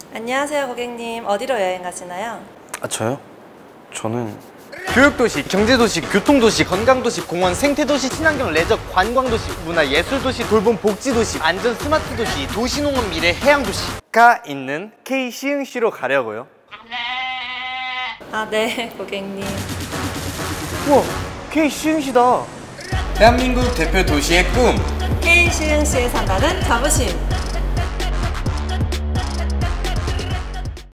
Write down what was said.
안녕하세요, 고객님. 어디로 여행 가시나요? 저요? 저는 교육도시, 경제도시, 교통도시, 건강도시, 공원, 생태도시, 친환경, 레저, 관광도시, 문화, 예술도시, 돌봄, 복지도시, 안전, 스마트도시, 도시농업, 미래, 해양도시가 있는 K-시흥시로 가려고요. 네, 고객님. 우와, K-시흥시다. 대한민국 대표 도시의 꿈. K 시흥시에 산다는 자부심.